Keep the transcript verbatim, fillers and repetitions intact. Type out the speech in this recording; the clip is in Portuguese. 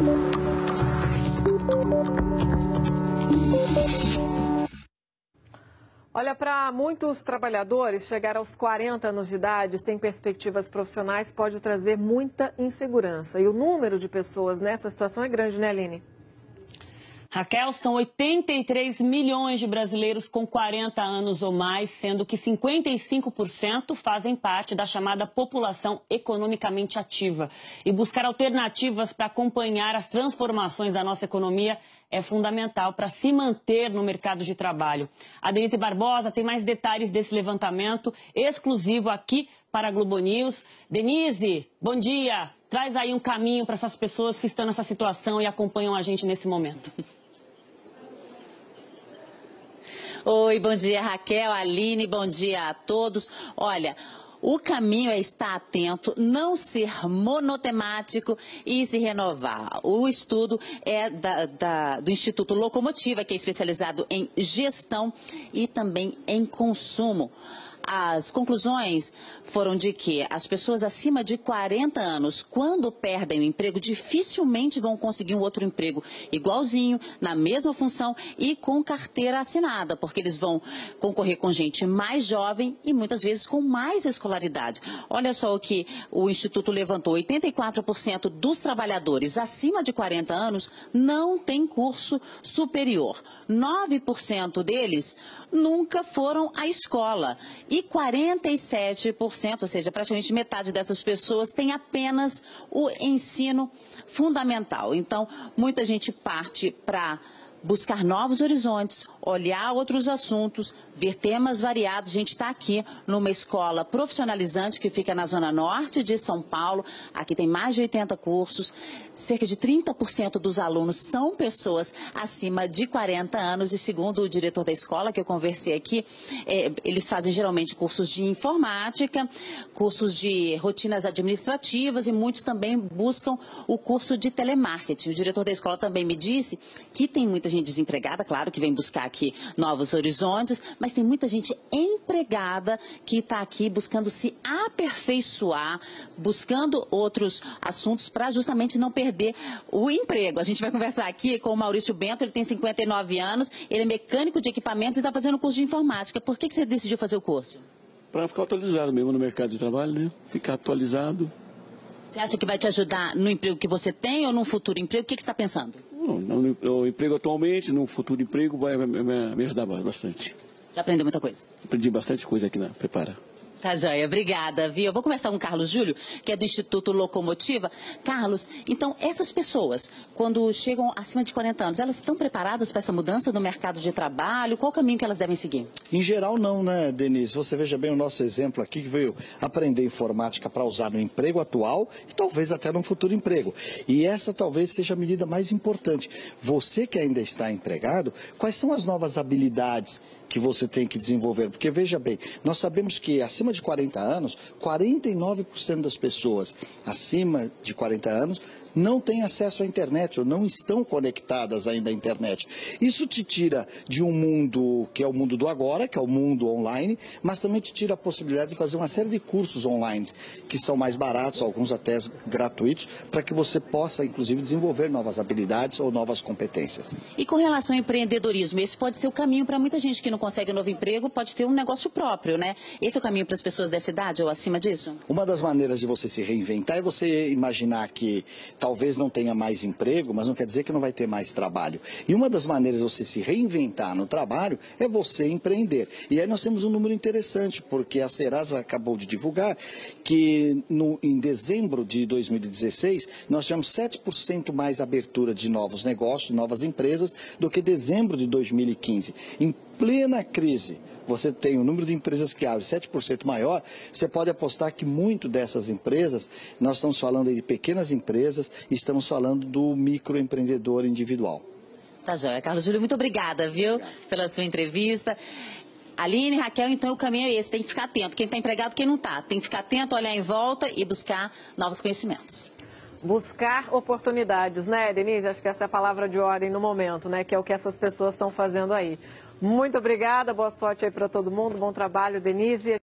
Olha, para muitos trabalhadores, chegar aos quarenta anos de idade sem perspectivas profissionais pode trazer muita insegurança. E o número de pessoas nessa situação é grande, né, Aline? Raquel, são oitenta e três milhões de brasileiros com quarenta anos ou mais, sendo que cinquenta e cinco por cento fazem parte da chamada população economicamente ativa. E buscar alternativas para acompanhar as transformações da nossa economia é fundamental para se manter no mercado de trabalho. A Denise Barbosa tem mais detalhes desse levantamento exclusivo aqui para a Globo News. Denise, bom dia. Traz aí um caminho para essas pessoas que estão nessa situação e acompanham a gente nesse momento. Oi, bom dia, Raquel, Aline, bom dia a todos. Olha, o caminho é estar atento, não ser monotemático e se renovar. O estudo é da, da, do Instituto Locomotiva, que é especializado em gestão e também em consumo. As conclusões foram de que as pessoas acima de quarenta anos, quando perdem o emprego, dificilmente vão conseguir um outro emprego igualzinho, na mesma função e com carteira assinada, porque eles vão concorrer com gente mais jovem e muitas vezes com mais escolaridade. Olha só o que o Instituto levantou: oitenta e quatro por cento dos trabalhadores acima de quarenta anos não têm curso superior. nove por cento deles nunca foram à escola. E quarenta e sete por cento, ou seja, praticamente metade dessas pessoas, tem apenas o ensino fundamental. Então, muita gente parte para buscar novos horizontes, olhar outros assuntos, ver temas variados. A gente está aqui numa escola profissionalizante que fica na zona norte de São Paulo. Aqui tem mais de oitenta cursos. Cerca de trinta por cento dos alunos são pessoas acima de quarenta anos. E segundo o diretor da escola, que eu conversei aqui, é, eles fazem geralmente cursos de informática, cursos de rotinas administrativas e muitos também buscam o curso de telemarketing. O diretor da escola também me disse que tem muita gente desempregada, claro, que vem buscar aqui novos horizontes, mas tem muita gente empregada que está aqui buscando se aperfeiçoar, buscando outros assuntos para justamente não perder o emprego. A gente vai conversar aqui com o Maurício Bento, ele tem cinquenta e nove anos, ele é mecânico de equipamentos e está fazendo curso de informática. Por que que você decidiu fazer o curso? Para ficar atualizado mesmo no mercado de trabalho, né? Ficar atualizado. Você acha que vai te ajudar no emprego que você tem ou num futuro emprego? O que que você está pensando? No, no, no emprego atualmente, no futuro emprego, vai me, me ajudar bastante. Já aprendeu muita coisa? Aprendi bastante coisa aqui na Prepara. Tá joia, obrigada, viu? Eu vou começar com o Carlos Júlio, que é do Instituto Locomotiva. Carlos, então essas pessoas, quando chegam acima de quarenta anos, elas estão preparadas para essa mudança no mercado de trabalho? Qual o caminho que elas devem seguir? Em geral não, né, Denise? Você veja bem o nosso exemplo aqui, que veio aprender informática para usar no emprego atual e talvez até no futuro emprego. E essa talvez seja a medida mais importante. Você que ainda está empregado, quais são as novas habilidades que você tem que desenvolver? Porque veja bem, nós sabemos que acima de quarenta anos, quarenta e nove por cento das pessoas acima de quarenta anos não têm acesso à internet ou não estão conectadas ainda à internet. Isso te tira de um mundo que é o mundo do agora, que é o mundo online, mas também te tira a possibilidade de fazer uma série de cursos online que são mais baratos, alguns até gratuitos, para que você possa, inclusive, desenvolver novas habilidades ou novas competências. E com relação ao empreendedorismo, esse pode ser o caminho para muita gente que não consegue um novo emprego, pode ter um negócio próprio, né? Esse é o caminho para as pessoas dessa idade ou acima disso? Uma das maneiras de você se reinventar é você imaginar que talvez não tenha mais emprego, mas não quer dizer que não vai ter mais trabalho. E uma das maneiras de você se reinventar no trabalho é você empreender. E aí nós temos um número interessante, porque a Serasa acabou de divulgar que no, em dezembro de dois mil e dezesseis nós tivemos sete por cento mais abertura de novos negócios, novas empresas, do que dezembro de dois mil e quinze. Em plena crise, você tem um número de empresas que abre sete por cento maior, você pode apostar que muito dessas empresas, nós estamos falando aí de pequenas empresas, estamos falando do microempreendedor individual. Tá joia. Carlos Júlio, muito obrigada, viu, pela sua entrevista. Aline, Raquel, então o caminho é esse, tem que ficar atento. Quem está empregado, quem não está. Tem que ficar atento, olhar em volta e buscar novos conhecimentos. Buscar oportunidades, né, Denise? Acho que essa é a palavra de ordem no momento, né? Que é o que essas pessoas estão fazendo aí. Muito obrigada, boa sorte aí para todo mundo, bom trabalho, Denise.